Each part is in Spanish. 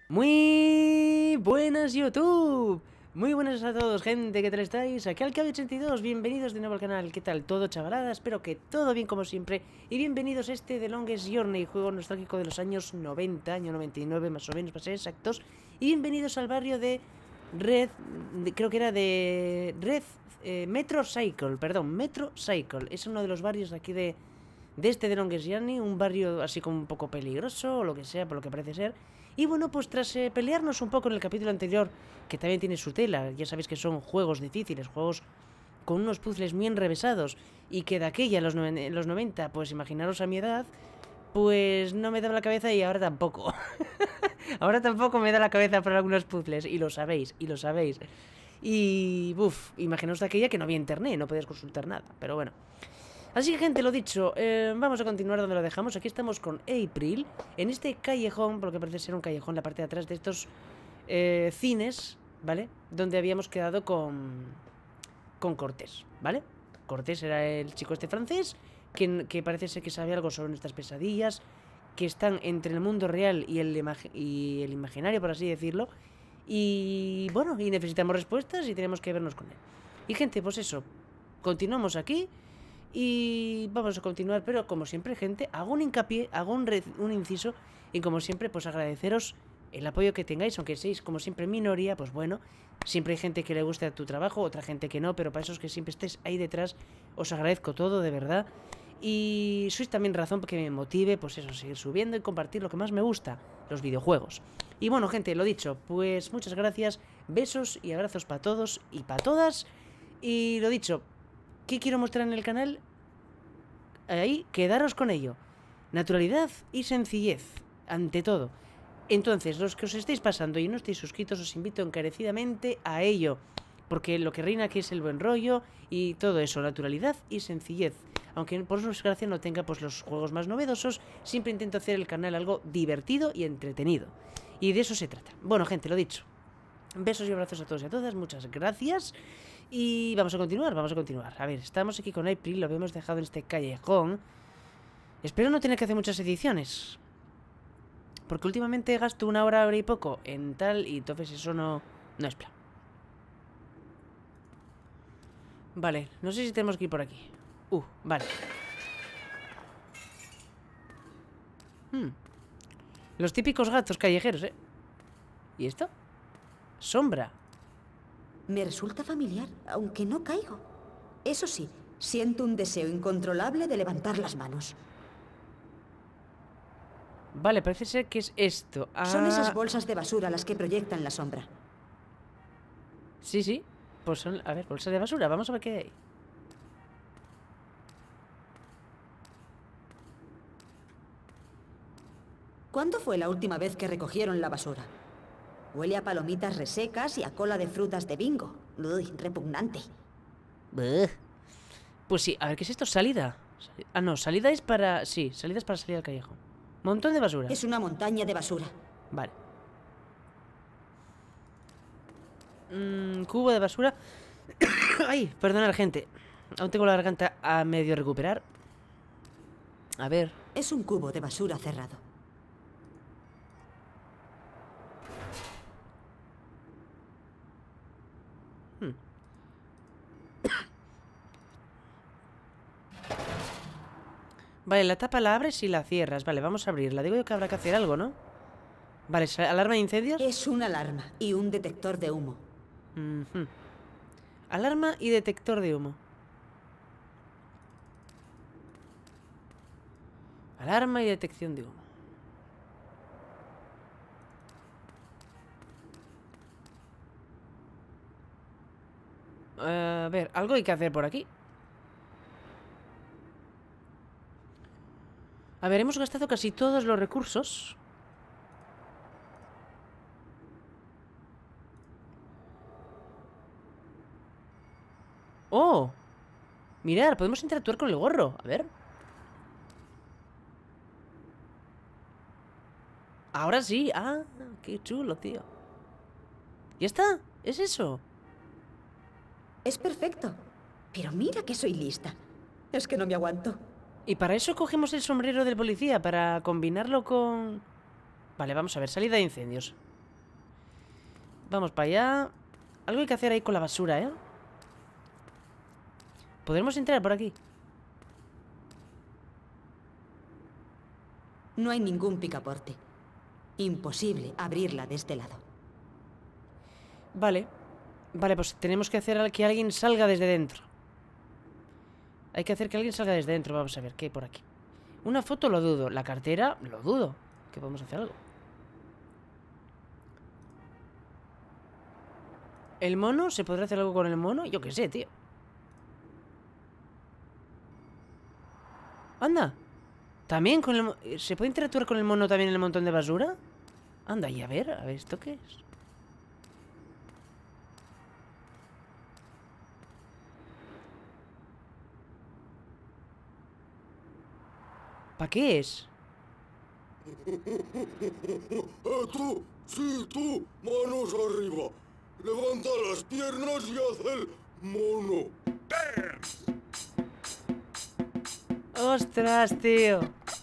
Muy buenas YouTube, muy buenas a todos gente, ¿qué tal estáis? Aquí Alcabi82, bienvenidos de nuevo al canal. ¿Qué tal todo, chavalada? Espero que todo bien como siempre. Y bienvenidos a este The Longest Journey, juego nostálgico de los años 90, año 99 más o menos para ser exactos. Y bienvenidos al barrio de creo que era de Metro Cycle, perdón, Metro Cycle. Es uno de los barrios aquí de este The Longest Journey, un barrio así como un poco peligroso o lo que sea, por lo que parece ser. Y bueno, pues tras pelearnos un poco en el capítulo anterior, que también tiene su tela, ya sabéis que son juegos difíciles, juegos con unos puzzles muy enrevesados, y que de aquella, en los 90, pues imaginaros a mi edad, pues no me daba la cabeza y ahora tampoco. Ahora tampoco me da la cabeza para algunos puzzles, y lo sabéis, y lo sabéis. Y, imaginaos de aquella que no había internet, no podías consultar nada, pero bueno. Así que gente, lo dicho, vamos a continuar donde lo dejamos. Aquí estamos con April, en este callejón, por lo que parece ser un callejón, la parte de atrás de estos cines, ¿vale? Donde habíamos quedado con Cortés, ¿vale? Cortés era el chico este francés, que parece ser que sabe algo sobre nuestras pesadillas, que están entre el mundo real y el imaginario, por así decirlo. Y bueno, y necesitamos respuestas y tenemos que vernos con él. Y gente, pues eso, continuamos aquí. Y vamos a continuar, pero como siempre, gente, hago un hincapié, hago un inciso, y como siempre, pues agradeceros el apoyo que tengáis, aunque seáis como siempre minoría, pues bueno, siempre hay gente que le gusta tu trabajo, otra gente que no, pero para esos que siempre estéis ahí detrás, os agradezco todo, de verdad. Y sois también razón que me motive, pues eso, seguir subiendo y compartir lo que más me gusta, los videojuegos. Y bueno, gente, lo dicho, pues muchas gracias, besos y abrazos para todos y para todas. Y lo dicho, ¿qué quiero mostrar en el canal? Ahí, quedaros con ello. Naturalidad y sencillez, ante todo. Entonces, los que os estéis pasando y no estéis suscritos, os invito encarecidamente a ello. Porque lo que reina aquí es el buen rollo y todo eso, naturalidad y sencillez. Aunque por desgracia no tenga pues los juegos más novedosos, siempre intento hacer el canal algo divertido y entretenido. Y de eso se trata. Bueno, gente, lo dicho. Besos y abrazos a todos y a todas, muchas gracias. Y vamos a continuar, vamos a continuar. A ver, estamos aquí con April, lo habíamos dejado en este callejón. Espero no tener que hacer muchas ediciones, porque últimamente gasto una hora y poco en tal, y entonces eso no es plan. Vale, no sé si tenemos que ir por aquí. Vale. Los típicos gatos callejeros, ¿eh? ¿Y esto? Sombra. Me resulta familiar, aunque no caigo. Eso sí, siento un deseo incontrolable de levantar las manos. Vale, parece ser que es esto. Son esas bolsas de basura las que proyectan la sombra. Sí, sí. Pues son, a ver, bolsas de basura. Vamos a ver qué hay. ¿Cuándo fue la última vez que recogieron la basura? Huele a palomitas resecas y a cola de frutas de bingo. Uy, repugnante. Pues sí, a ver, ¿qué es esto? ¿Salida? Ah, no, salida es para... Sí, salida es para salir al callejón. Montón de basura. Es una montaña de basura. Vale. Cubo de basura. Ay, perdonad, gente. Aún tengo la garganta a medio recuperar. A ver. Es un cubo de basura cerrado. Vale, la tapa la abres y la cierras. Vale, vamos a abrirla. Digo yo que habrá que hacer algo, ¿no? Vale, ¿alarma de incendios? Es una alarma y un detector de humo. Alarma y detector de humo. Alarma y detección de humo. A ver, algo hay que hacer por aquí. A ver, hemos gastado casi todos los recursos. ¡Oh! Mirad, podemos interactuar con el gorro. A ver. Ahora sí. Ah, qué chulo, tío. ¿Ya está? ¿Es eso? Es perfecto. Pero mira que soy lista. Es que no me aguanto. Y para eso cogemos el sombrero del policía, para combinarlo con... Vale, vamos a ver, salida de incendios. Vamos para allá. Algo hay que hacer ahí con la basura, ¿eh? ¿Podremos entrar por aquí? No hay ningún picaporte. Imposible abrirla de este lado. Vale. Vale, pues tenemos que hacer que alguien salga desde dentro. Hay que hacer que alguien salga desde dentro. Vamos a ver, ¿qué hay por aquí? Una foto lo dudo. La cartera lo dudo. Que podemos hacer algo. ¿El mono? ¿Se podrá hacer algo con el mono? Yo qué sé, tío. Anda. También con el... ¿Se puede interactuar con el mono también en el montón de basura? Anda, y a ver, ¿esto qué es? ¿Para qué es? Tú, sí, tú, manos arriba. Levanta las piernas y haz el mono. ¡Ostras, tío!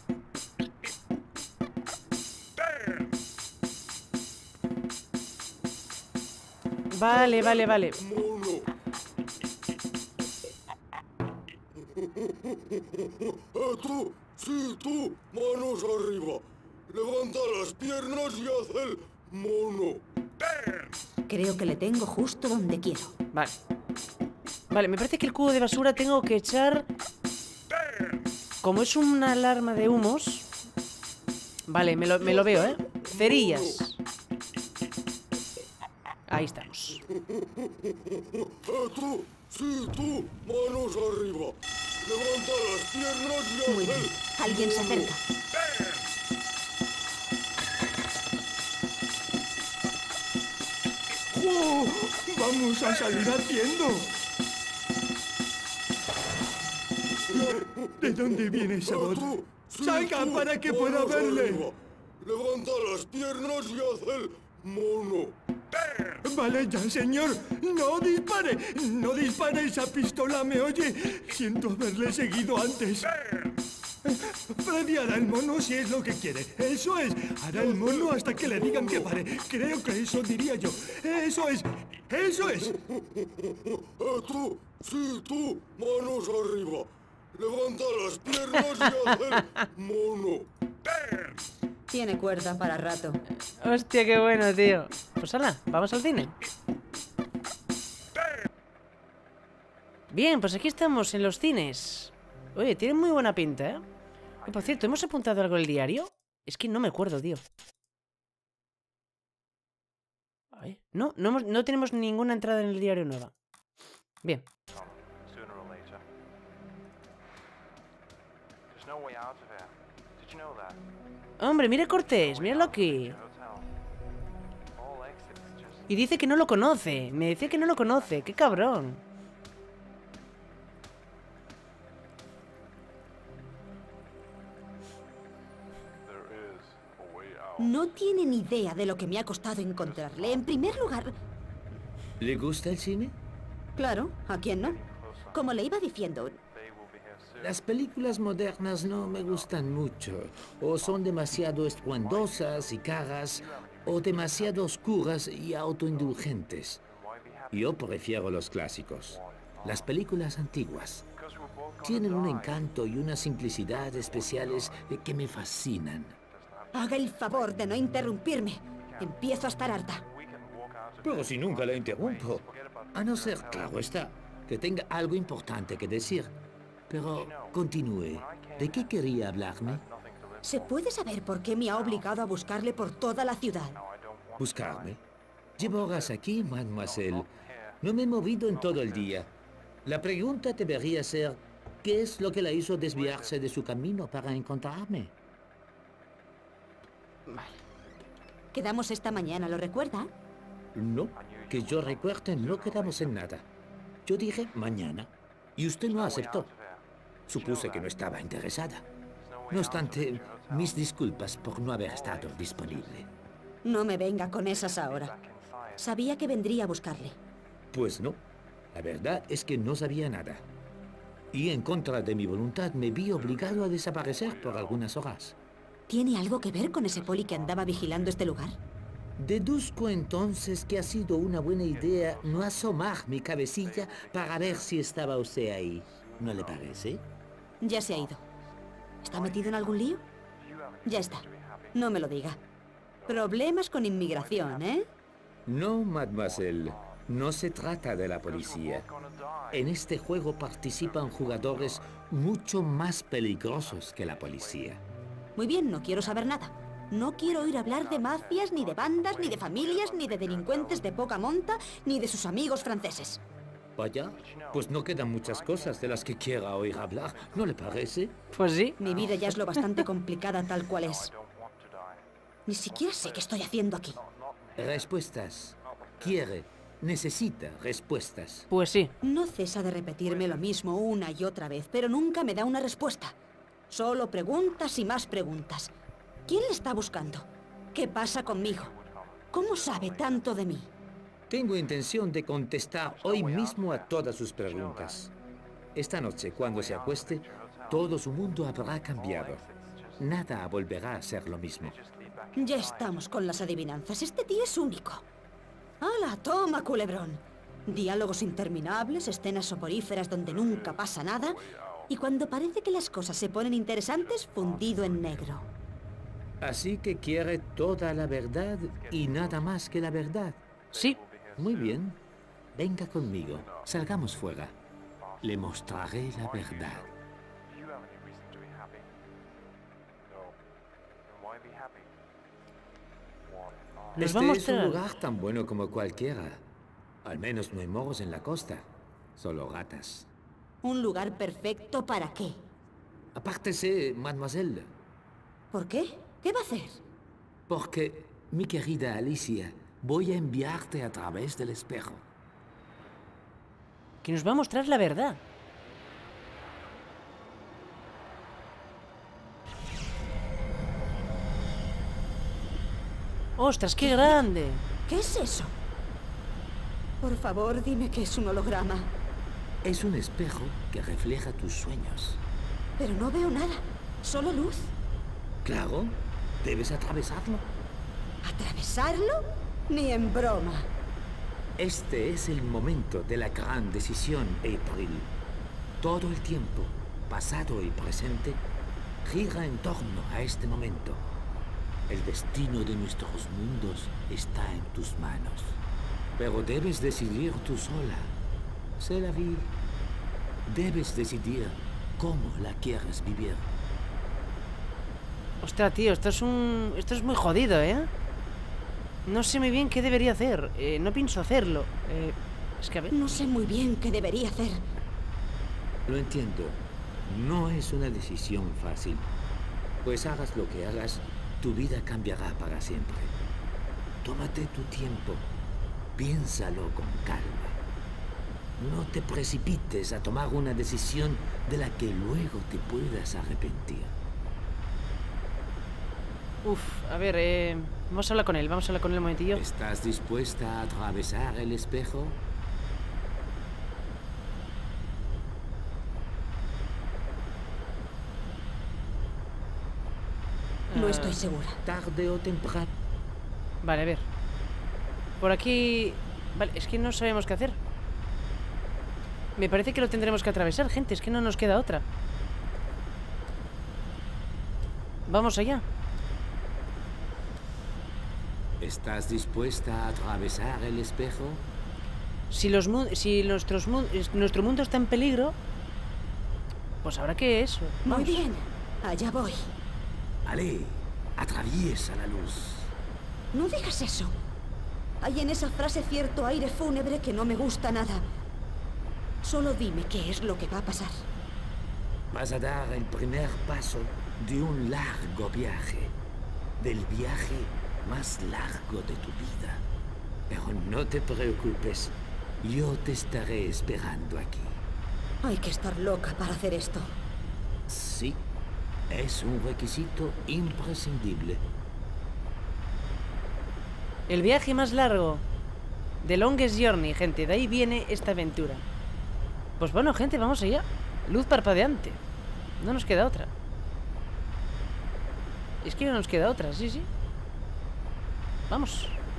Vale, vale, vale. Mono. Tú, sí, tú, manos arriba. Levanta las piernas y haz el mono. Creo que le tengo justo donde quiero. Vale. Vale, me parece que el cubo de basura tengo que echar... Como es una alarma de humos... Vale, me lo veo, ¿eh? Cerillas. Ahí estamos. Tú, sí, tú, manos arriba. Levanta las piernas y haz Muy bien. el Alguien se acerca. ¡Oh! ¡Vamos a salir haciendo! ¿De dónde viene esa voz? Tú, sí, ¡Salga tú, para que pueda manos verle! arriba. Levanta las piernas y haz el mono. Vale ya, señor. ¡No dispare! ¡No dispare! ¡Esa pistola me oye! Siento haberle seguido antes. Freddy hará el mono si es lo que quiere. Eso es. Hará el mono hasta que le digan que pare. Creo que eso diría yo. Eso es. Eso es. Tú, sí, tú, manos arriba. Levanta las piernas y haz el mono. Tiene cuerda para rato. Hostia, qué bueno, tío. Pues hala, vamos al cine. Bien, pues aquí estamos en los cines. Oye, tienen muy buena pinta, ¿eh? Y por cierto, ¿hemos apuntado algo en el diario? Es que no me acuerdo, tío. A ver. No tenemos ninguna entrada en el diario nueva. Bien. Hombre, mira Cortés, míralo aquí. Y dice que no lo conoce. Me decía que no lo conoce. ¡Qué cabrón! No tiene ni idea de lo que me ha costado encontrarle. En primer lugar... ¿Le gusta el cine? Claro, ¿a quién no? Como le iba diciendo, Las películas modernas no me gustan mucho. O son demasiado estruendosas y caras, o demasiado oscuras y autoindulgentes. Yo prefiero los clásicos. Las películas antiguas. Tienen un encanto y una simplicidad especiales que me fascinan. haga el favor de no interrumpirme. Empiezo a estar harta. Pero si nunca la interrumpo. A no ser, claro está, que tenga algo importante que decir. Pero continúe. ¿De qué quería hablarme? ¿Se puede saber por qué me ha obligado a buscarle por toda la ciudad? ¿Buscarme? Llevo horas aquí, mademoiselle. No me he movido en todo el día. La pregunta debería ser, ¿qué es lo que la hizo desviarse de su camino para encontrarme? Quedamos esta mañana, ¿lo recuerda? No, que yo recuerde, no quedamos en nada. Yo dije mañana, y usted no aceptó. Supuse que no estaba interesada. No obstante, mis disculpas por no haber estado disponible. No me venga con esas ahora. Sabía que vendría a buscarle. Pues no. La verdad es que no sabía nada. Y en contra de mi voluntad me vi obligado a desaparecer por algunas horas. ¿Tiene algo que ver con ese poli que andaba vigilando este lugar? Deduzco entonces que ha sido una buena idea no asomar mi cabecilla para ver si estaba usted ahí. ¿No le parece? Ya se ha ido. ¿Está metido en algún lío? Ya está. No me lo diga. Problemas con inmigración, ¿eh? No, mademoiselle. No se trata de la policía. En este juego participan jugadores mucho más peligrosos que la policía. Muy bien, no quiero saber nada. No quiero oír hablar de mafias, ni de bandas, ni de familias, ni de delincuentes de poca monta, ni de sus amigos franceses. Vaya, pues no quedan muchas cosas de las que quiera oír hablar, ¿no le parece? Pues sí. Mi vida ya es lo bastante complicada tal cual es. Ni siquiera sé qué estoy haciendo aquí. Respuestas. Quiere, necesita respuestas. Pues sí. No cesa de repetirme lo mismo una y otra vez, pero nunca me da una respuesta. Solo preguntas y más preguntas. ¿Quién le está buscando? ¿Qué pasa conmigo? ¿Cómo sabe tanto de mí? Tengo intención de contestar hoy mismo a todas sus preguntas. Esta noche, cuando se acueste, todo su mundo habrá cambiado. Nada volverá a ser lo mismo. Ya estamos con las adivinanzas. Este tío es único. ¡Hala, toma, culebrón! Diálogos interminables, escenas soporíferas donde nunca pasa nada, y cuando parece que las cosas se ponen interesantes, fundido en negro. Así que quiere toda la verdad y nada más que la verdad. Sí. Muy bien. Venga conmigo. Salgamos fuera. Le mostraré la verdad. Nos Este va a es un mostrar. lugar tan bueno como cualquiera. Al menos no hay moros en la costa. Solo gatas. ¿Un lugar perfecto para qué? Apártese, mademoiselle. ¿Por qué? ¿Qué va a hacer? Porque, mi querida Alicia, voy a enviarte a través del espejo. Que nos va a mostrar la verdad. ¡Ostras, qué grande! ¿Qué es eso? Por favor, dime que es un holograma. Es un espejo que refleja tus sueños. Pero no veo nada. Solo luz. Claro, debes atravesarlo. ¿Atravesarlo? Ni en broma. Este es el momento de la gran decisión, April. Todo el tiempo, pasado y presente, gira en torno a este momento. El destino de nuestros mundos está en tus manos. Pero debes decidir tú sola. C'est la vie. Debes decidir cómo la quieres vivir. Ostras, tío, esto es muy jodido, ¿eh? No sé muy bien qué debería hacer. No pienso hacerlo. Es que a ver... No sé muy bien qué debería hacer. Lo entiendo. No es una decisión fácil. Pues hagas lo que hagas, tu vida cambiará para siempre. Tómate tu tiempo. Piénsalo con calma. No te precipites a tomar una decisión de la que luego te puedas arrepentir. Uf, a ver, vamos a hablar con él, un momentillo. ¿Estás dispuesta a atravesar el espejo? No estoy segura. Tarde o temprano. Vale, a ver. Por aquí... Vale, es que no sabemos qué hacer. Me parece que lo tendremos que atravesar, gente. Es que no nos queda otra. Vamos allá. ¿Estás dispuesta a atravesar el espejo? Si nuestro mundo está en peligro, pues habrá que eso. Muy Vamos. bien. Allá voy. Allez, atraviesa la luz. No digas eso. Hay en esa frase cierto aire fúnebre que no me gusta nada. Solo dime qué es lo que va a pasar. Vas a dar el primer paso de un largo viaje. Del viaje más largo de tu vida. Pero no te preocupes. Yo te estaré esperando aquí. Hay que estar loca para hacer esto. Sí, es un requisito imprescindible. El viaje más largo. The Longest Journey, gente. De ahí viene esta aventura. Pues bueno, gente, vamos allá. Luz parpadeante. No nos queda otra. Es que no nos queda otra, sí, sí. Vamos.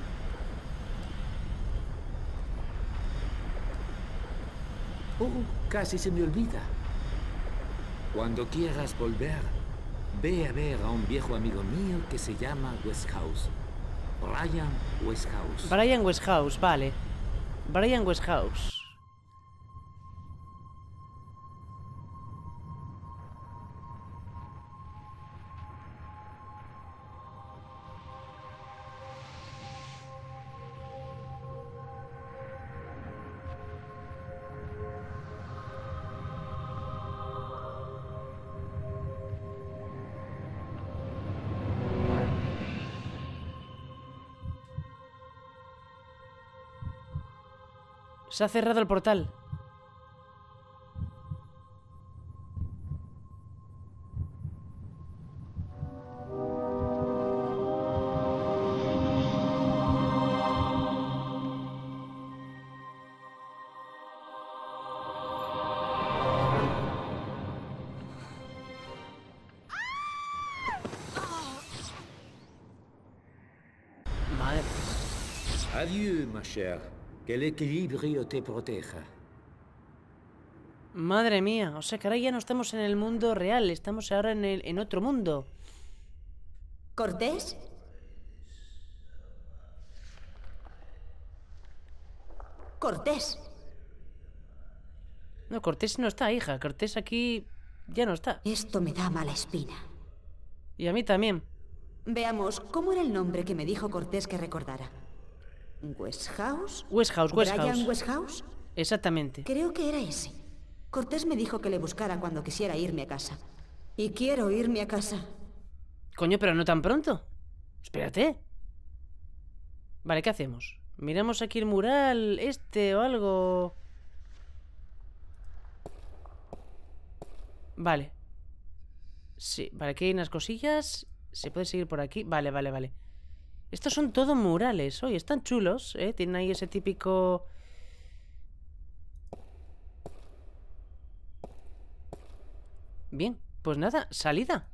Casi se me olvida. Cuando quieras volver, ve a ver a un viejo amigo mío que se llama Westhouse. Brian Westhouse. Brian Westhouse, vale. Brian Westhouse. Se ha cerrado el portal. Madre. Adieu, ma chère. Que el equilibrio te proteja. Madre mía, o sea que ahora ya no estamos en el mundo real, estamos ahora en otro mundo. ¿Cortés? Cortés. No, Cortés no está, hija. Cortés aquí ya no está. Esto me da mala espina. Y a mí también. Veamos, ¿cómo era el nombre que me dijo Cortés que recordara? ¿Westhouse? Westhouse. ¿Brian Westhouse? Exactamente. Creo que era ese. Cortés me dijo que le buscara cuando quisiera irme a casa. Y quiero irme a casa. Coño, pero no tan pronto. Espérate. Vale, ¿qué hacemos? Miramos aquí el mural, o algo. Vale. Sí, vale, aquí hay unas cosillas. Se puede seguir por aquí. Vale. Estos son todos murales. Oye, están chulos, ¿eh? Tienen ahí ese típico... Bien, pues nada, salida.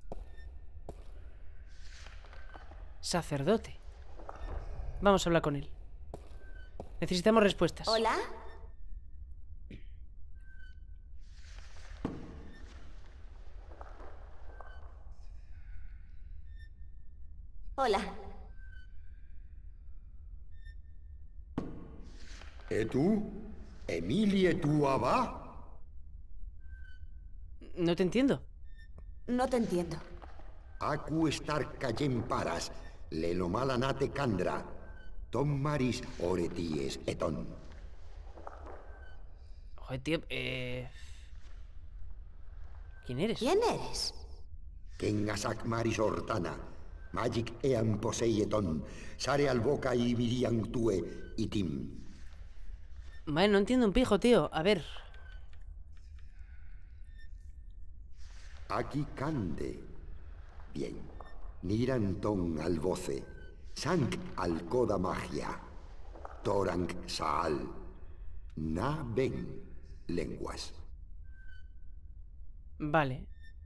Sacerdote. Vamos a hablar con él. Necesitamos respuestas. ¿Hola? Hola. ¿Y tú? ¿Emilie tu abá? No te entiendo. No te entiendo. Aku estar callen paras, lenomalanate candra, ton maris oreties eton. Joder, tío, ¿quién eres? ¿Quién eres? Kengasak maris ortana, magic ean poseyeton, sare al boca y virian tue itim. Vale, no entiendo un pijo, tío. A ver. Aquí cande. Bien. Niranton al voce. Sank al coda magia. Torang saal. Na ben. Lenguas. Vale.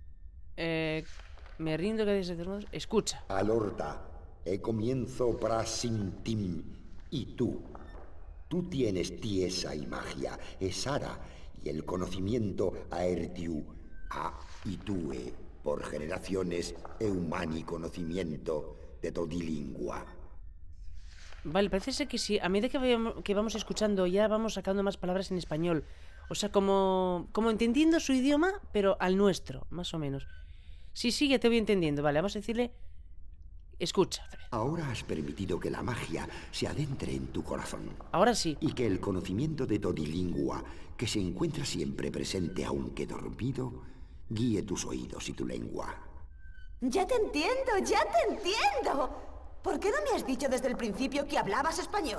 Me rindo que desde modos. Escucha. Alorta. Comienzo prasintim. Y tú. Tú tienes tiesa y magia. Esara. Y el conocimiento aertiu. A itue. Por generaciones eumani conocimiento de todilingua. Vale, parece ser que sí. A medida que vamos escuchando ya vamos sacando más palabras en español. O sea, como entendiendo su idioma, pero al nuestro, más o menos. Sí, ya te voy entendiendo. Vale, vamos a decirle... Escucha. Ahora has permitido que la magia se adentre en tu corazón. Ahora sí. Y que el conocimiento de todilingua, que se encuentra siempre presente aunque dormido, guíe tus oídos y tu lengua. Ya te entiendo. ¿Por qué no me has dicho desde el principio que hablabas español?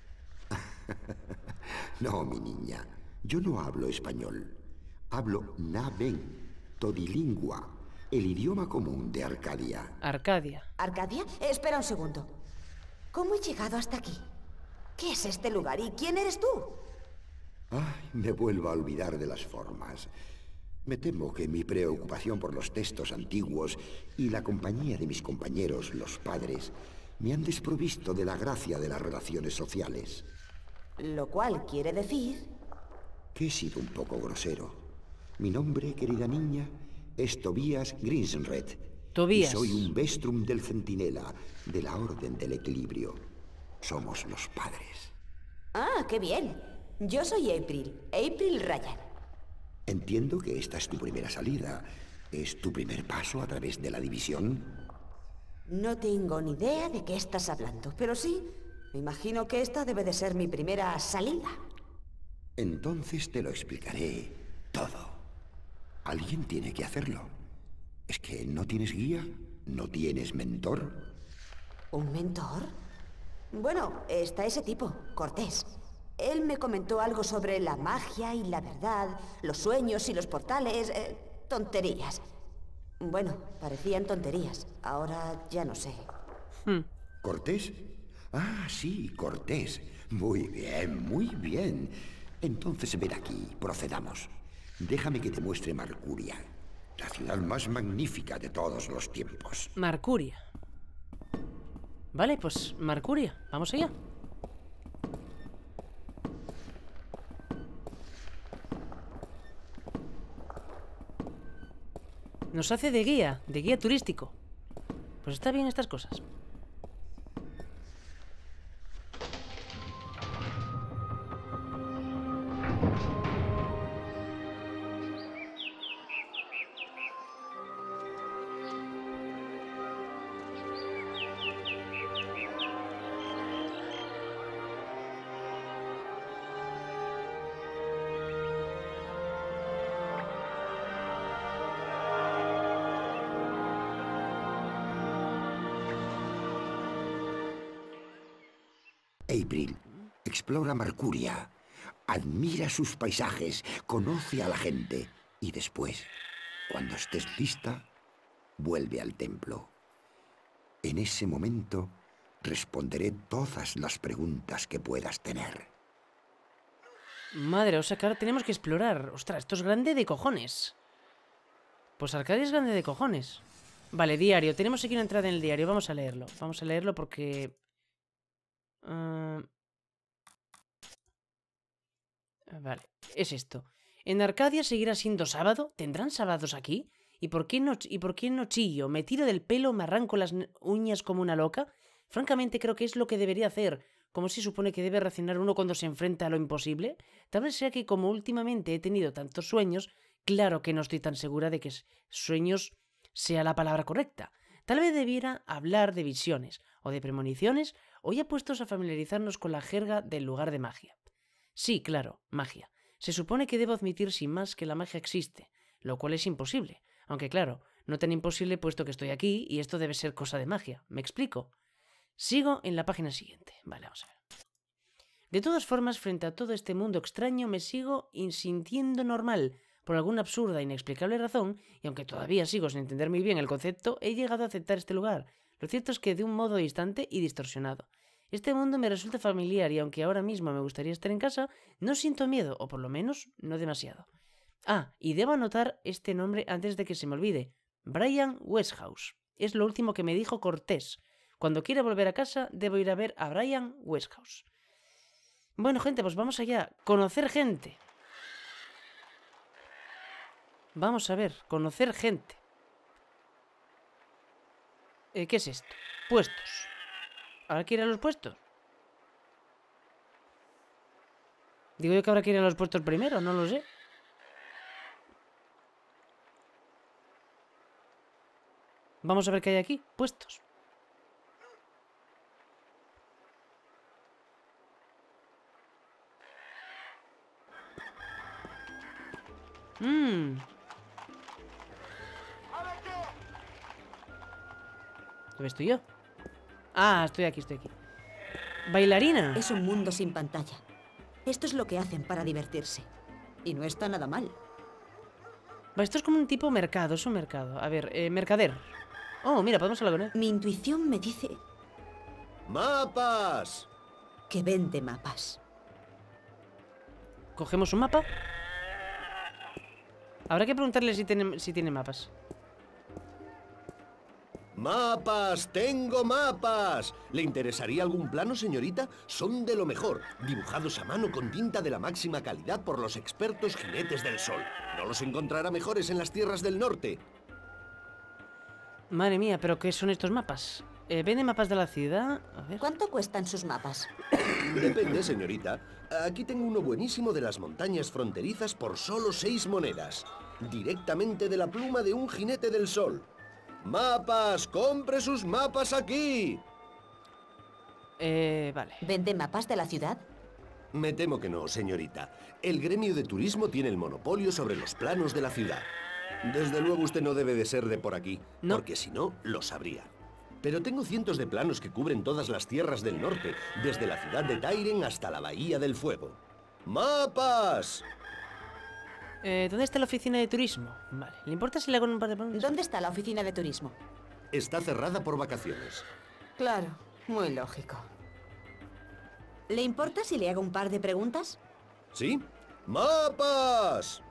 No, mi niña, yo no hablo español. Hablo naben, todilingua, el idioma común de Arcadia. Arcadia. ¿Arcadia? Espera un segundo. ¿Cómo he llegado hasta aquí? ¿Qué es este lugar y quién eres tú? Ay, me vuelvo a olvidar de las formas. Me temo que mi preocupación por los textos antiguos y la compañía de mis compañeros, los padres, me han desprovisto de la gracia de las relaciones sociales. Lo cual quiere decir... que he sido un poco grosero. Mi nombre, querida niña, es Tobias Grinsred. Tobias. Y soy un Vestrum del Centinela, de la Orden del Equilibrio. Somos los padres. Ah, qué bien. Yo soy April Ryan. Entiendo que esta es tu primera salida. ¿Es tu primer paso a través de la división? No tengo ni idea de qué estás hablando, pero sí, me imagino que esta debe de ser mi primera salida. Entonces te lo explicaré todo. Alguien tiene que hacerlo. ¿Es que no tienes guía? ¿No tienes mentor? ¿Un mentor? Bueno, está ese tipo, Cortés. Él me comentó algo sobre la magia y la verdad, los sueños y los portales, tonterías. Bueno, parecían tonterías. Ahora ya no sé. ¿Cortés? Ah, sí, Cortés. Muy bien, muy bien. Entonces ven aquí, procedamos. Déjame que te muestre Marcuria, la ciudad más magnífica de todos los tiempos. Marcuria. Vale, pues Marcuria. Vamos allá. Nos hace de guía turístico. Pues está bien estas cosas. April, explora Marcuria, admira sus paisajes, conoce a la gente y después, cuando estés lista, vuelve al templo. En ese momento, responderé todas las preguntas que puedas tener. Madre, o sea que ahora tenemos que explorar. Ostras, esto es grande de cojones. Pues Arcadia es grande de cojones. Vale, diario. Tenemos aquí una entrada en el diario. Vamos a leerlo. Vamos a leerlo porque... Vale, es esto. En Arcadia seguirá siendo sábado. ¿Tendrán sábados aquí? ¿Y por qué no chillo? ¿Me tiro del pelo? ¿Me arranco las uñas como una loca? Francamente creo que es lo que debería hacer. ¿Cómo se supone que debe reaccionar uno cuando se enfrenta a lo imposible? Tal vez sea que como últimamente he tenido tantos sueños, claro que no estoy tan segura de que sueños sea la palabra correcta. Tal vez debiera hablar de visiones o de premoniciones, o ya puestos a familiarizarnos con la jerga del lugar de magia. Sí, claro, magia. Se supone que debo admitir sin más que la magia existe, lo cual es imposible. Aunque claro, no tan imposible puesto que estoy aquí y esto debe ser cosa de magia. ¿Me explico? Sigo en la página siguiente. Vale, vamos a ver. De todas formas, frente a todo este mundo extraño me sigo sintiendo normal. Por alguna absurda e inexplicable razón, y aunque todavía sigo sin entender muy bien el concepto, he llegado a aceptar este lugar. Lo cierto es que de un modo distante y distorsionado. Este mundo me resulta familiar y aunque ahora mismo me gustaría estar en casa, no siento miedo, o por lo menos no demasiado. Ah, y debo anotar este nombre antes de que se me olvide. Brian Westhouse. Es lo último que me dijo Cortés. Cuando quiera volver a casa, debo ir a ver a Brian Westhouse. Bueno, gente, pues vamos allá. Conocer gente. Vamos a ver, conocer gente. ¿Qué es esto? Puestos. ¿Habrá que ir a los puestos? Digo yo que habrá que ir a los puestos primero, no lo sé. Vamos a ver qué hay aquí. Puestos. ¿Dónde estoy yo? Ah, estoy aquí. Bailarina. Es un mundo sin pantalla. Esto es lo que hacen para divertirse. Y no está nada mal. Va, esto es como un tipo mercado, es un mercado. A ver, mercader. Oh, mira, podemos hablar con él. Mi intuición me dice ¡Mapas! que vende mapas. Cogemos un mapa. Habrá que preguntarle si tiene mapas. ¡Mapas! ¡Tengo mapas! ¿Le interesaría algún plano, señorita? Son de lo mejor, dibujados a mano con tinta de la máxima calidad por los expertos jinetes del sol. No los encontrará mejores en las tierras del norte. Madre mía, ¿pero qué son estos mapas? ¿Venden mapas de la ciudad? A ver. ¿Cuánto cuestan sus mapas? Depende, señorita. Aquí tengo uno buenísimo de las montañas fronterizas por solo 6 monedas. Directamente de la pluma de un jinete del sol. ¡Mapas! ¡Compre sus mapas aquí! Vale. ¿Vende mapas de la ciudad? Me temo que no, señorita. El gremio de turismo tiene el monopolio sobre los planos de la ciudad. Desde luego usted no debe de ser de por aquí, No. porque si no, lo sabría. Pero tengo cientos de planos que cubren todas las tierras del norte, desde la ciudad de Tyren hasta la Bahía del Fuego. ¡Mapas! ¿Dónde está la oficina de turismo? Vale. ¿Le importa si le hago un par de preguntas? ¿Dónde está la oficina de turismo? Está cerrada por vacaciones. Claro, muy lógico. ¿Le importa si le hago un par de preguntas? ¿Sí? ¡Mapas!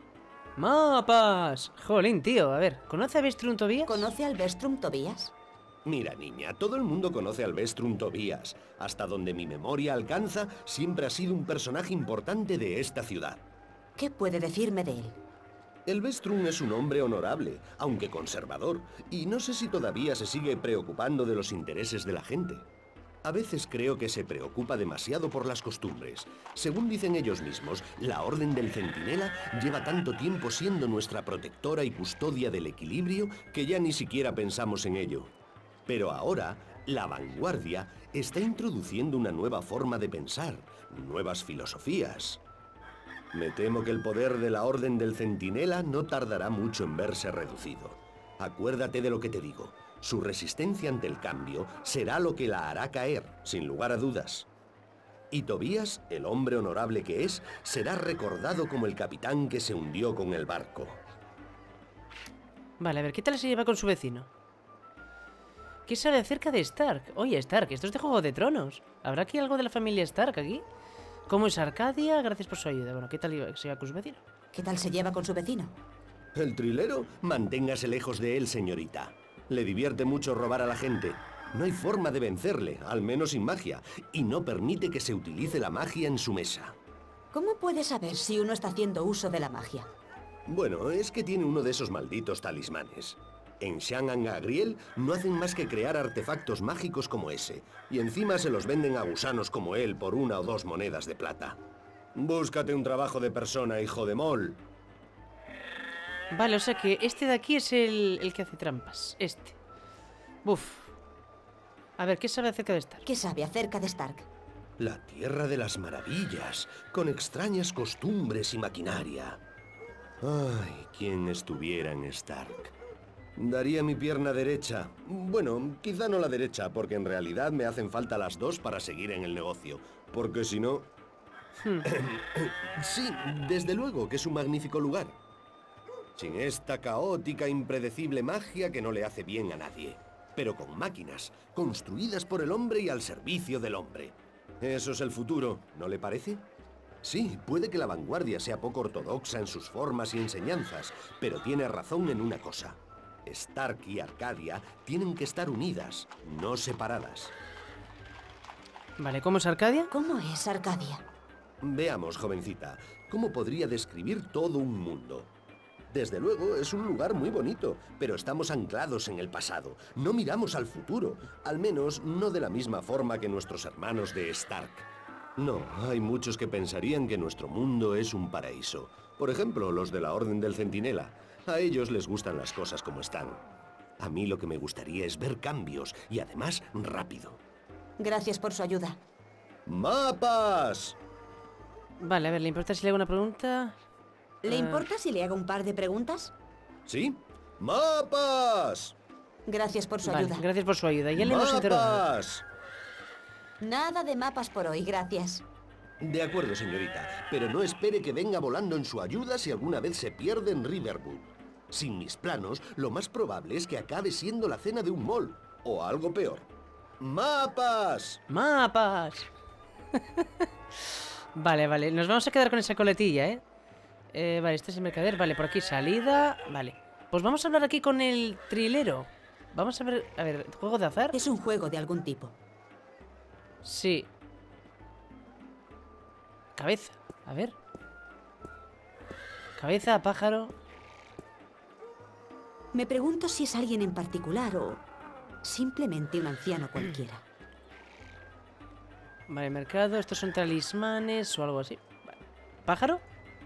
¡Mapas! Jolín, tío. A ver, ¿conoce a Vestrum Tobías? ¿Conoce al Vestrum Tobías? Mira, niña, todo el mundo conoce al Vestrum Tobías. Hasta donde mi memoria alcanza, siempre ha sido un personaje importante de esta ciudad. ¿Qué puede decirme de él? El Vestrum es un hombre honorable, aunque conservador, y no sé si todavía se sigue preocupando de los intereses de la gente. A veces creo que se preocupa demasiado por las costumbres. Según dicen ellos mismos, la Orden del Centinela lleva tanto tiempo siendo nuestra protectora y custodia del equilibrio que ya ni siquiera pensamos en ello. Pero ahora, la vanguardia está introduciendo una nueva forma de pensar, nuevas filosofías. Me temo que el poder de la Orden del Centinela no tardará mucho en verse reducido. Acuérdate de lo que te digo. Su resistencia ante el cambio será lo que la hará caer, sin lugar a dudas. Y Tobías, el hombre honorable que es, será recordado como el capitán que se hundió con el barco. Vale, a ver, ¿qué tal se lleva con su vecino? ¿Qué sabe acerca de Stark? Oye, Stark, esto es de Juego de Tronos. ¿Habrá aquí algo de la familia Stark aquí? ¿Cómo es Arcadia? Gracias por su ayuda. Bueno, ¿qué tal se lleva con su vecino? ¿Qué tal se lleva con su vecino? ¿El trilero? Manténgase lejos de él, señorita. Le divierte mucho robar a la gente. No hay forma de vencerle, al menos sin magia, y no permite que se utilice la magia en su mesa. ¿Cómo puede saber si uno está haciendo uso de la magia? Bueno, es que tiene uno de esos malditos talismanes. En Shanghai Agriel no hacen más que crear artefactos mágicos como ese, y encima se los venden a gusanos como él por 1 o 2 monedas de plata. Búscate un trabajo de persona, hijo de Mol. Vale, o sea que este de aquí es el que hace trampas. Este. Buf. A ver, ¿qué sabe acerca de Stark? ¿Qué sabe acerca de Stark? La tierra de las maravillas, con extrañas costumbres y maquinaria. Ay, quién estuviera en Stark. Daría mi pierna derecha. Bueno, quizá no la derecha, porque en realidad me hacen falta las 2 para seguir en el negocio. Porque si no... Sí, desde luego que es un magnífico lugar. Sin esta caótica, impredecible magia que no le hace bien a nadie. Pero con máquinas, construidas por el hombre y al servicio del hombre. Eso es el futuro, ¿no le parece? Sí, puede que la vanguardia sea poco ortodoxa en sus formas y enseñanzas, pero tiene razón en una cosa. Stark y Arcadia tienen que estar unidas, no separadas. Vale, ¿cómo es Arcadia? ¿Cómo es Arcadia? Veamos, jovencita, ¿cómo podría describir todo un mundo? Desde luego, es un lugar muy bonito, pero estamos anclados en el pasado. No miramos al futuro, al menos no de la misma forma que nuestros hermanos de Stark. No, hay muchos que pensarían que nuestro mundo es un paraíso. Por ejemplo, los de la Orden del Centinela. A ellos les gustan las cosas como están. A mí lo que me gustaría es ver cambios, y además rápido. Gracias por su ayuda. ¡Mapas! Vale, a ver, ¿le importa si le hago una pregunta? ¿Le importa si le hago un par de preguntas? ¿Sí? ¡Mapas! Gracias por su Vale, ayuda. gracias por su ayuda. Ya le hemos interrogado. ¡Mapas! Nada de mapas por hoy, gracias. De acuerdo, señorita, pero no espere que venga volando en su ayuda si alguna vez se pierde en Riverwood. Sin mis planos, lo más probable es que acabe siendo la cena de un mall, o algo peor. ¡Mapas! ¡Mapas! Vale, vale, nos vamos a quedar con esa coletilla, ¿eh? Vale, este es el mercader, vale, por aquí salida, vale. Pues vamos a hablar aquí con el trilero. Vamos a ver, ¿juego de azar? Es un juego de algún tipo. Sí. Cabeza, a ver. Cabeza, pájaro. Me pregunto si es alguien en particular o simplemente un anciano cualquiera. Vale, mercado, estos son talismanes o algo así. Vale. ¿Pájaro?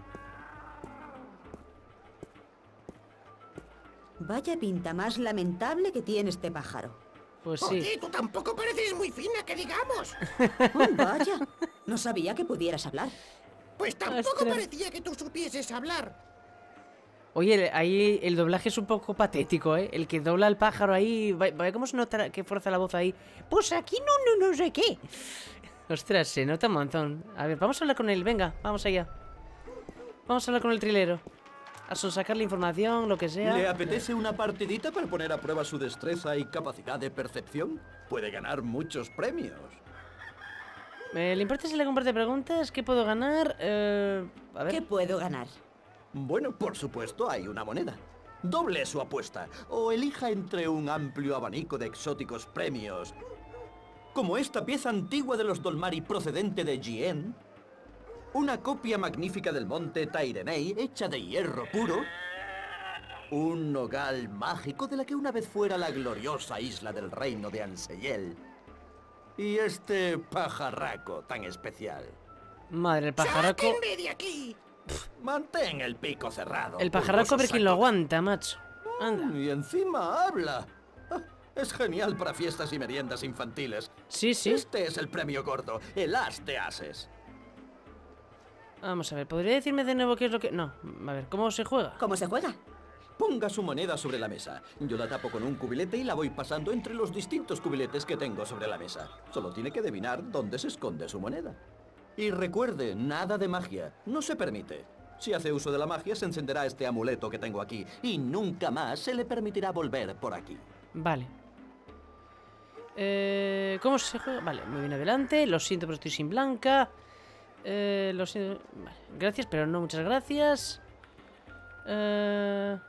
Vaya pinta más lamentable que tiene este pájaro. Pues sí. Oye, tú tampoco pareces muy fina, que digamos. Oh, vaya, no sabía que pudieras hablar. Pues tampoco Ostras. parecía que tú supieses hablar. Oye, ahí el doblaje es un poco patético, ¿eh? El que dobla al pájaro ahí... Vaya cómo se nota que fuerza la voz ahí. Pues aquí no sé qué. Ostras, se nota un montón. A ver, vamos a hablar con él, venga, vamos allá. Vamos a hablar con el trilero. A sacar la información, lo que sea. ¿Le apetece una partidita para poner a prueba su destreza y capacidad de percepción? Puede ganar muchos premios. ¿Le importa si le comparte preguntas? ¿Qué puedo ganar? A ver. ¿Qué puedo ganar? Bueno, por supuesto, hay una moneda. Doble su apuesta, o elija entre un amplio abanico de exóticos premios, como esta pieza antigua de los Dolmari procedente de Jien, una copia magnífica del monte Tairenei hecha de hierro puro, un nogal mágico de la que una vez fuera la gloriosa isla del reino de Anseyel, y este pajarraco tan especial. Madre, el pajaraco. ¡Sáquenme de aquí! Mantén el pico cerrado. El pajaraco a ver quién lo aguanta. aguanta, macho. Anda. Y encima habla. Ah, es genial para fiestas y meriendas infantiles. Sí, sí. Este es el premio gordo, el as de ases. Vamos a ver, ¿podría decirme de nuevo qué es lo que...? No, a ver, ¿cómo se juega? ¿Cómo se juega? Ponga su moneda sobre la mesa. Yo la tapo con un cubilete y la voy pasando entre los distintos cubiletes que tengo sobre la mesa. Solo tiene que adivinar dónde se esconde su moneda. Y recuerde, nada de magia. No se permite. Si hace uso de la magia, se encenderá este amuleto que tengo aquí. Y nunca más se le permitirá volver por aquí. Vale. ¿Cómo se juega? Vale, muy bien adelante. Lo siento, pero estoy sin blanca. Lo siento... Vale, gracias, pero no muchas gracias. Ven.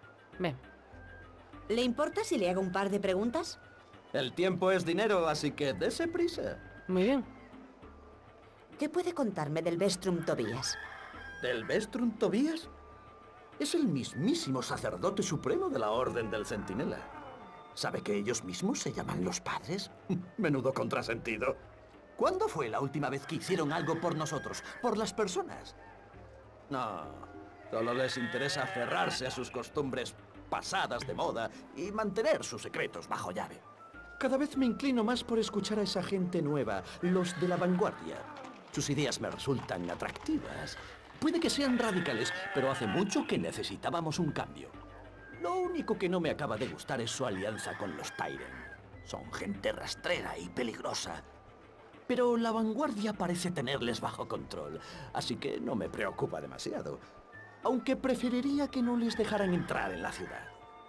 ¿Le importa si le hago un par de preguntas? El tiempo es dinero, así que dese prisa. Muy bien. ¿Qué puede contarme del Vestrum Tobías? ¿Del Vestrum Tobías? Es el mismísimo sacerdote supremo de la Orden del Centinela. ¿Sabe que ellos mismos se llaman los padres? Menudo contrasentido. ¿Cuándo fue la última vez que hicieron algo por nosotros, por las personas? No, solo les interesa aferrarse a sus costumbres pasadas de moda y mantener sus secretos bajo llave. Cada vez me inclino más por escuchar a esa gente nueva, los de la vanguardia. Sus ideas me resultan atractivas. Puede que sean radicales, pero hace mucho que necesitábamos un cambio. Lo único que no me acaba de gustar es su alianza con los Tairen. Son gente rastrera y peligrosa. Pero la vanguardia parece tenerles bajo control, así que no me preocupa demasiado. Aunque preferiría que no les dejaran entrar en la ciudad.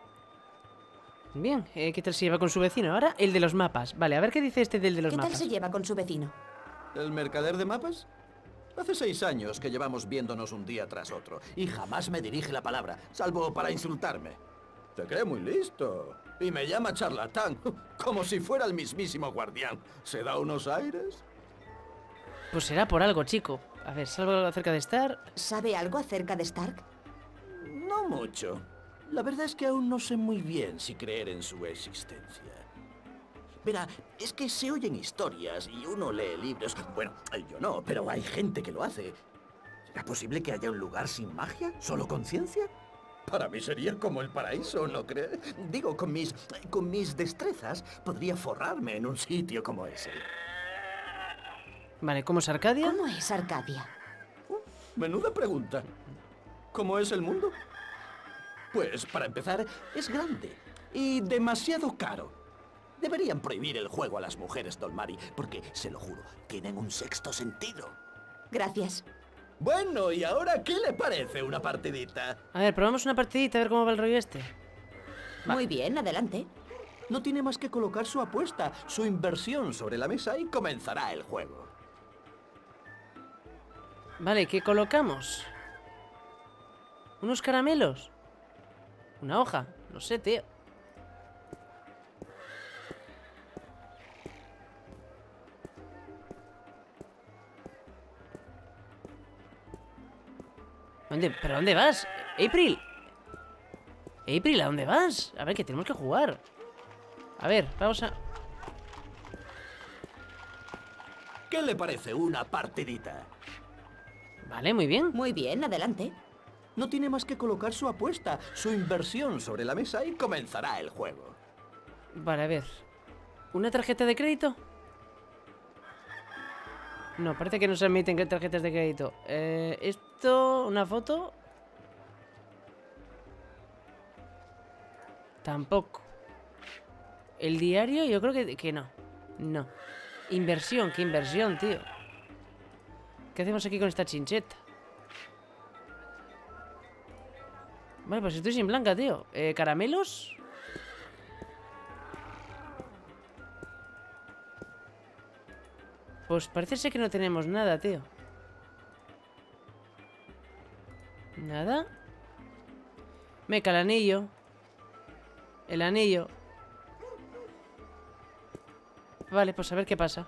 Bien, ¿qué tal se lleva con su vecino? Ahora el de los mapas. Vale, a ver qué dice este del de los ¿Qué tal mapas. se lleva con su vecino? ¿El mercader de mapas? Hace 6 años que llevamos viéndonos un día tras otro, y jamás me dirige la palabra, salvo para insultarme. Se cree muy listo, y me llama charlatán, como si fuera el mismísimo guardián. ¿Se da unos aires? Pues será por algo, chico. A ver, salvo acerca de Star. ¿Sabe algo acerca de Stark? No mucho. La verdad es que aún no sé muy bien si creer en su existencia. Verá, es que se oyen historias y uno lee libros. Bueno, yo no, pero hay gente que lo hace. ¿Será posible que haya un lugar sin magia? ¿Solo con ciencia? Para mí sería como el paraíso, ¿no cree? Digo, con mis destrezas podría forrarme en un sitio como ese. Vale, ¿cómo es Arcadia? ¿Cómo es Arcadia? Menuda pregunta. ¿Cómo es el mundo? Pues, para empezar, es grande y demasiado caro. Deberían prohibir el juego a las mujeres Dolmari, porque, se lo juro, tienen un sexto sentido. Gracias. Bueno, ¿y ahora qué le parece una partidita? A ver, probamos una partidita a ver cómo va el rollo este. Muy bien, adelante. No tiene más que colocar su apuesta, su inversión sobre la mesa y comenzará el juego. Vale, ¿qué colocamos? ¿Unos caramelos? ¿Una hoja? No sé, tío. ¿Pero dónde vas? ¡April! ¡April, ¿a dónde vas? A ver, que tenemos que jugar. A ver, vamos a... ¿Qué le parece una partidita? Vale, muy bien. Muy bien, adelante. No tiene más que colocar su apuesta, su inversión sobre la mesa y comenzará el juego. Vale, a ver. ¿Una tarjeta de crédito? No, parece que no se admiten tarjetas de crédito. Esto, una foto. Tampoco. El diario, yo creo que no. No. Inversión, ¿qué inversión, tío? ¿Qué hacemos aquí con esta chincheta? Vale, pues estoy sin blanca, tío. ¿Caramelos? Pues parece ser que no tenemos nada, tío. ¿Nada? Meca, el anillo. El anillo. Vale, pues a ver qué pasa.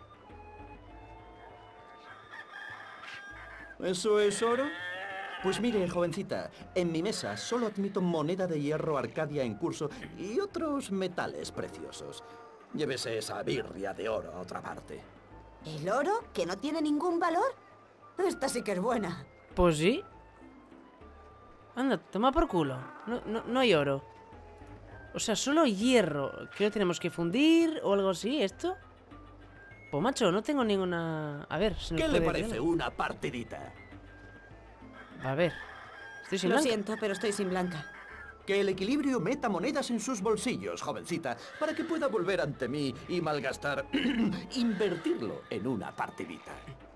¿Eso es oro? Pues mire, jovencita, en mi mesa solo admito moneda de hierro Arcadia en curso y otros metales preciosos. Llévese esa birria de oro a otra parte. ¿El oro? ¿Que no tiene ningún valor? Esta sí que es buena. Pues sí. Anda, toma por culo. No hay oro. O sea, solo hierro. ¿Qué lo tenemos que fundir o algo así? ¿Esto? Pues macho, no tengo ninguna... A ver, si nos ¿Qué le puede parece decir. una partidita? A ver. Estoy sin Lo blanca. siento, pero estoy sin blanca. Que el equilibrio meta monedas en sus bolsillos, jovencita, para que pueda volver ante mí y malgastar... invertirlo en una partidita.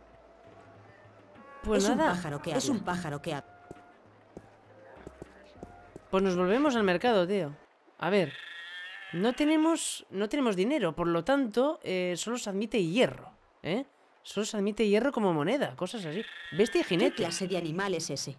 Pues es nada. un pájaro que habla. Es un pájaro que habla. Pues nos volvemos al mercado, tío. A ver. No tenemos dinero, por lo tanto, solo se admite hierro, ¿eh? Solo se admite hierro como moneda, cosas así. Bestia y ¿Qué jinete. clase de animal es ese?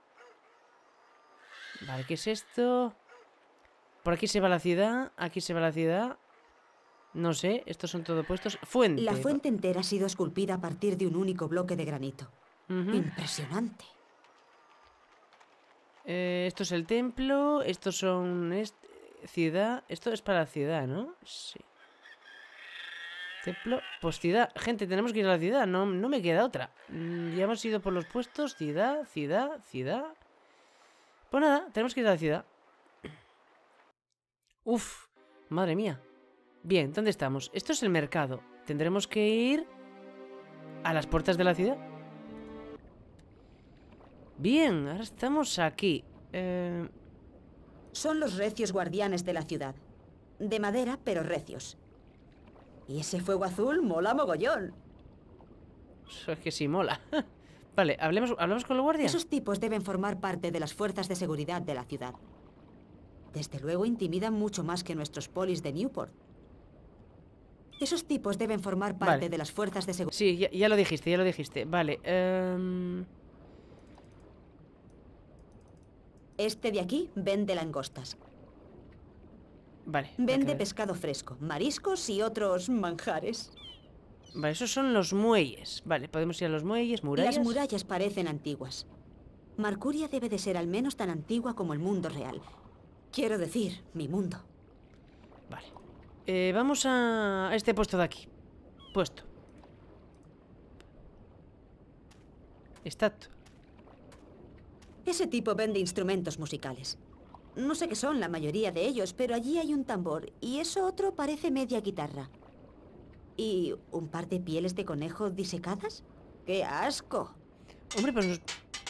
Vale, ¿qué es esto? Por aquí se va la ciudad, aquí se va la ciudad. No sé, estos son todo puestos. Fuente. La fuente entera ha sido esculpida a partir de un único bloque de granito. Ujú. Impresionante. Esto es el templo, estos son... ciudad, esto es para la ciudad, ¿no? Sí. Templo, pues ciudad. Gente, tenemos que ir a la ciudad, no me queda otra. Ya hemos ido por los puestos, ciudad. Pues nada, tenemos que ir a la ciudad. Uf, madre mía. Bien, ¿dónde estamos? Esto es el mercado. Tendremos que ir a las puertas de la ciudad. Bien, ahora estamos aquí. Son los recios guardianes de la ciudad. De madera, pero recios. Y ese fuego azul mola mogollón. Es que sí, mola. Vale, hablemos con el guardia. Esos tipos deben formar parte de las fuerzas de seguridad de la ciudad. Desde luego intimidan mucho más que nuestros polis de Newport. Esos tipos deben formar parte Vale. de las fuerzas de seguridad. Sí, ya lo dijiste. Vale, Este de aquí vende langostas. vale. Vende acá. pescado fresco, mariscos y otros manjares. Vale, esos son los muelles. Vale, podemos ir a los muelles, murallas. Las murallas parecen antiguas. Marcuria debe de ser al menos tan antigua como el mundo real. Quiero decir, mi mundo. Vale. Vamos a este puesto de aquí. Puesto. Estatua. Ese tipo vende instrumentos musicales. No sé qué son la mayoría de ellos, pero allí hay un tambor y eso otro parece media guitarra. ¿Y un par de pieles de conejo disecadas? ¡Qué asco! Hombre, pues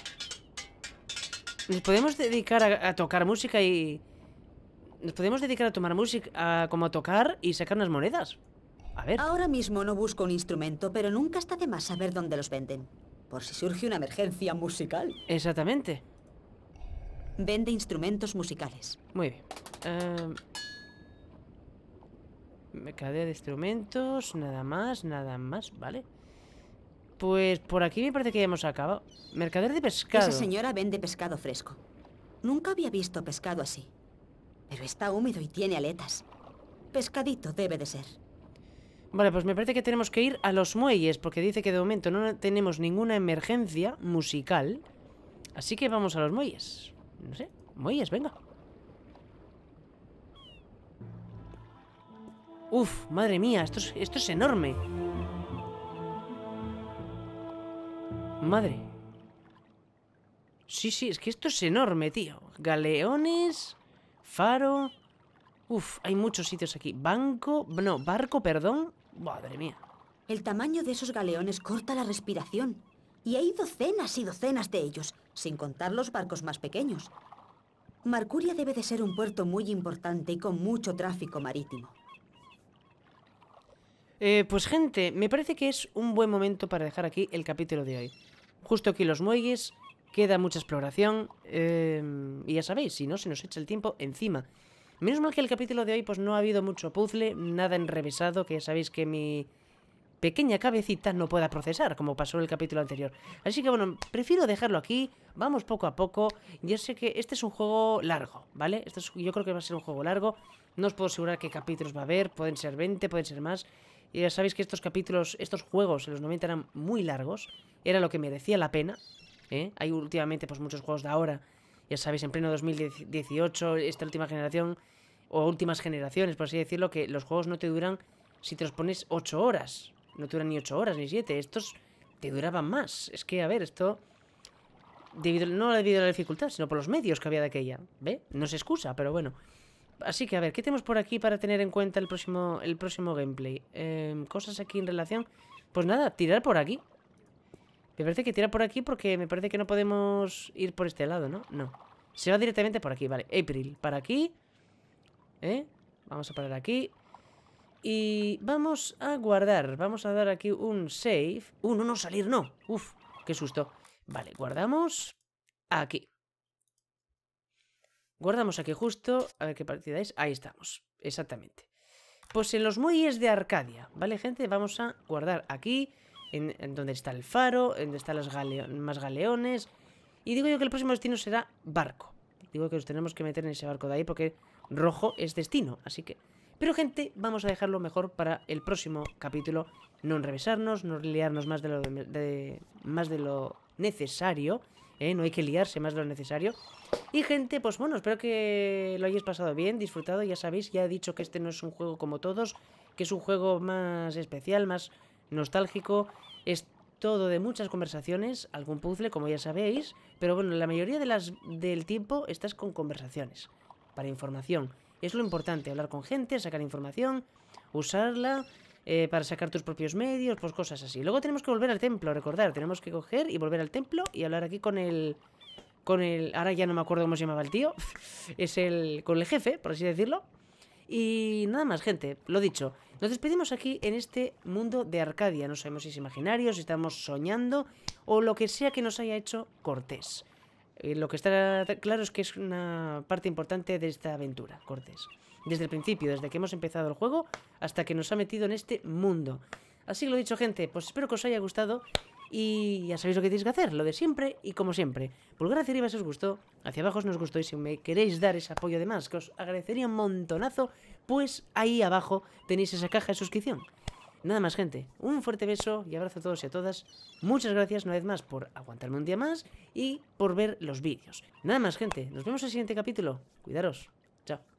nos podemos dedicar a tocar música y... Nos podemos dedicar a tomar música, como a tocar y sacar unas monedas. A ver. Ahora mismo no busco un instrumento, pero nunca está de más saber dónde los venden. Por si surge una emergencia musical. Exactamente. Vende instrumentos musicales. Muy bien. Mercadeo de instrumentos, nada más, ¿vale? Pues por aquí me parece que ya hemos acabado. Mercader de pescado. Esa señora vende pescado fresco. Nunca había visto pescado así. Pero está húmedo y tiene aletas. Pescadito debe de ser. Vale, pues me parece que tenemos que ir a los muelles, porque dice que de momento no tenemos ninguna emergencia musical. Así que vamos a los muelles. No sé, muelles, venga. Uf, madre mía, esto es enorme. Madre. Sí, sí, es que esto es enorme, tío. Galeones, faro. Uf, hay muchos sitios aquí. Barco, perdón. Madre mía. El tamaño de esos galeones corta la respiración. Y hay docenas y docenas de ellos, sin contar los barcos más pequeños. Marcuria debe de ser un puerto muy importante y con mucho tráfico marítimo. Pues gente, me parece que es un buen momento para dejar aquí el capítulo de hoy. Justo aquí los muelles, queda mucha exploración, y ya sabéis, si no, se nos echa el tiempo encima. Menos mal que el capítulo de hoy pues no ha habido mucho puzzle, nada enrevesado, que ya sabéis que mi pequeña cabecita no pueda procesar, como pasó en el capítulo anterior. Así que bueno, prefiero dejarlo aquí, vamos poco a poco. Yo sé que este es un juego largo, ¿vale? Yo creo que va a ser un juego largo, no os puedo asegurar qué capítulos va a haber, pueden ser 20, pueden ser más. Y ya sabéis que estos capítulos, estos juegos en los 90 eran muy largos, era lo que merecía la pena, ¿eh? Hay últimamente pues muchos juegos de ahora, ya sabéis, en pleno 2018, esta última generación, o últimas generaciones, por así decirlo, que los juegos no te duran, si te los pones 8 horas, no te duran ni 8 horas ni 7, estos te duraban más. Es que, a ver, esto, no debido a la dificultad, sino por los medios que había de aquella, ¿ve? No se excusa, pero bueno. Así que, a ver, ¿qué tenemos por aquí para tener en cuenta el próximo gameplay? Cosas aquí en relación... Pues nada, tirar por aquí. Me parece que tirar por aquí porque me parece que no podemos ir por este lado, ¿no? No. Se va directamente por aquí, vale. April, para aquí. Vamos a parar aquí. Y vamos a guardar. Vamos a dar aquí un save. No, salir no. Uf, qué susto. Vale, guardamos aquí. Guardamos aquí justo, a ver qué partida es, ahí estamos, exactamente. Pues en los muelles de Arcadia, ¿vale, gente? Vamos a guardar aquí, en donde está el faro, en donde están los más galeones. Y digo yo que el próximo destino será barco. Digo que nos tenemos que meter en ese barco de ahí porque rojo es destino, así que... Pero, gente, vamos a dejarlo mejor para el próximo capítulo. No enrevesarnos, no liarnos más de lo necesario, no hay que liarse más de lo necesario. Y gente, pues bueno, espero que lo hayáis pasado bien, disfrutado. Ya sabéis, ya he dicho que este no es un juego como todos, que es un juego más especial, más nostálgico. Es todo de muchas conversaciones, algún puzzle, como ya sabéis. Pero bueno, la mayoría del tiempo estás con conversaciones, para información. Es lo importante, hablar con gente, sacar información, usarla... para sacar tus propios medios, pues cosas así. Luego tenemos que volver al templo, recordar, tenemos que coger y volver al templo y hablar aquí con el... ahora ya no me acuerdo cómo se llamaba el tío. Con el jefe, por así decirlo. Y nada más, gente, lo dicho. Nos despedimos aquí en este mundo de Arcadia. No sabemos si es imaginario, si estamos soñando o lo que sea que nos haya hecho Cortés. Lo que está claro es que es una parte importante de esta aventura, Cortés. Desde el principio, desde que hemos empezado el juego hasta que nos ha metido en este mundo. Así que lo dicho, gente, pues espero que os haya gustado y ya sabéis lo que tenéis que hacer, lo de siempre y como siempre. Pulgar hacia arriba si os gustó, hacia abajo si no os gustó y si me queréis dar ese apoyo de más, que os agradecería un montonazo, pues ahí abajo tenéis esa caja de suscripción. Nada más, gente, un fuerte beso y abrazo a todos y a todas. Muchas gracias una vez más por aguantarme un día más y por ver los vídeos. Nada más, gente, nos vemos en el siguiente capítulo. Cuidaros. Chao.